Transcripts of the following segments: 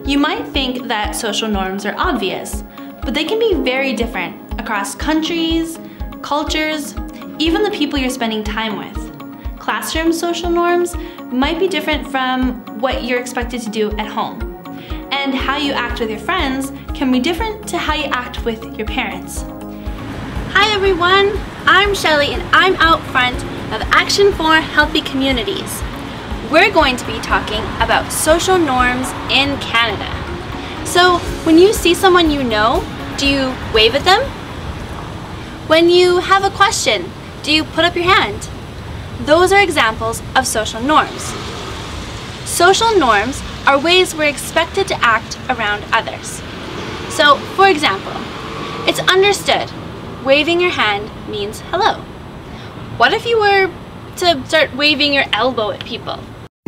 You might think that social norms are obvious, but they can be very different across countries, cultures, even the people you're spending time with. Classroom social norms might be different from what you're expected to do at home. And how you act with your friends can be different to how you act with your parents. Hi everyone, I'm Shelly and I'm out front of Action for Healthy Communities. We're going to be talking about social norms in Canada. So when you see someone you know, do you wave at them? When you have a question, do you put up your hand? Those are examples of social norms. Social norms are ways we're expected to act around others. So, for example, it's understood waving your hand means hello. What if you were to start waving your elbow at people?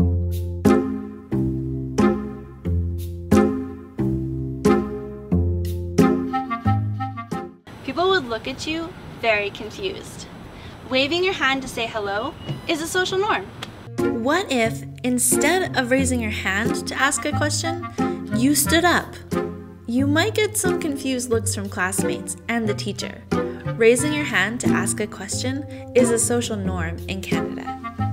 People would look at you very confused. Waving your hand to say hello is a social norm. What if, instead of raising your hand to ask a question, you stood up? You might get some confused looks from classmates and the teacher. Raising your hand to ask a question is a social norm in Canada.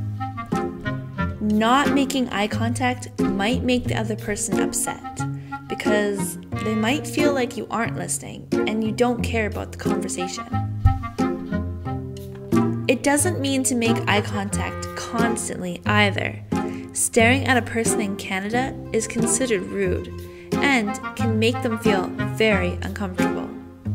Not making eye contact might make the other person upset because they might feel like you aren't listening and you don't care about the conversation. It doesn't mean to make eye contact constantly either. Staring at a person in Canada is considered rude and can make them feel very uncomfortable.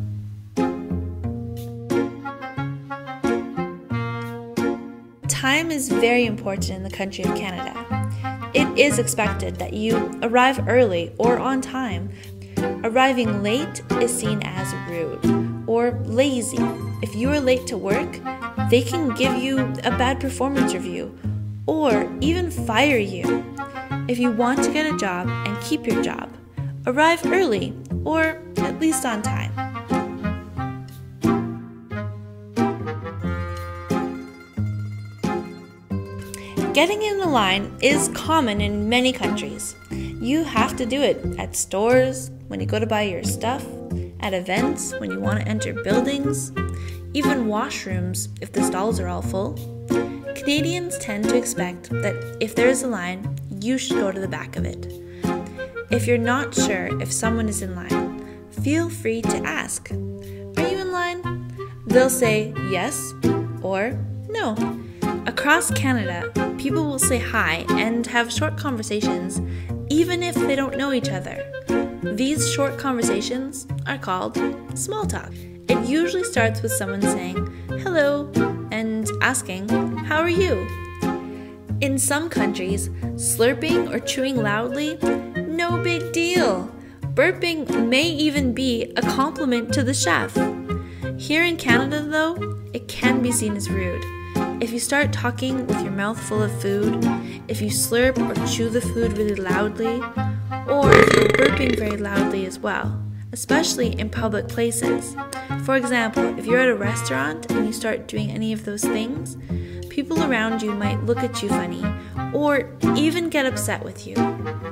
Time is very important in the country of Canada. It is expected that you arrive early or on time. Arriving late is seen as rude or lazy. If you are late to work, they can give you a bad performance review or even fire you. If you want to get a job and keep your job, arrive early or at least on time. Getting in the line is common in many countries. You have to do it at stores, when you go to buy your stuff, at events, when you want to enter buildings, even washrooms if the stalls are all full. Canadians tend to expect that if there is a line, you should go to the back of it. If you're not sure if someone is in line, feel free to ask, "Are you in line?" They'll say yes or no. Across Canada, people will say hi and have short conversations even if they don't know each other. These short conversations are called small talk. It usually starts with someone saying hello and asking, "How are you?" In some countries, slurping or chewing loudly, no big deal. Burping may even be a compliment to the chef. Here in Canada, though, it can be seen as rude. If you start talking with your mouth full of food, if you slurp or chew the food really loudly, or if you're burping very loudly as well, especially in public places. For example, if you're at a restaurant and you start doing any of those things, people around you might look at you funny or even get upset with you.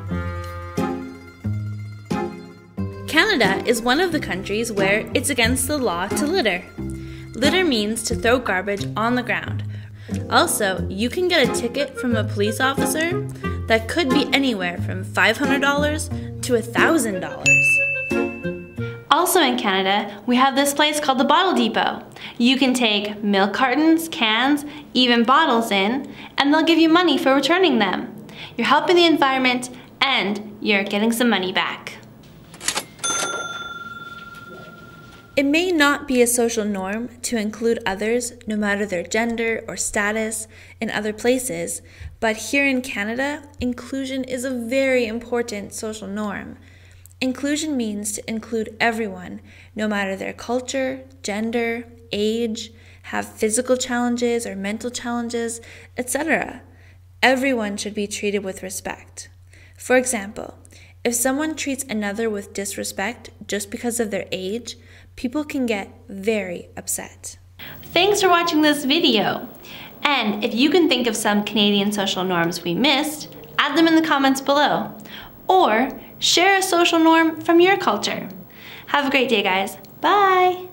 Canada is one of the countries where it's against the law to litter. Litter means to throw garbage on the ground. Also, you can get a ticket from a police officer that could be anywhere from $500 to $1,000. Also in Canada, we have this place called the Bottle Depot. You can take milk cartons, cans, even bottles in, and they'll give you money for returning them. You're helping the environment and you're getting some money back. It may not be a social norm to include others, no matter their gender or status, in other places, but here in Canada, inclusion is a very important social norm. Inclusion means to include everyone, no matter their culture, gender, age, have physical challenges or mental challenges, etc. Everyone should be treated with respect. For example, if someone treats another with disrespect just because of their age, people can get very upset. Thanks for watching this video. And if you can think of some Canadian social norms we missed, add them in the comments below. Or Share a social norm from your culture. Have a great day, guys. Bye!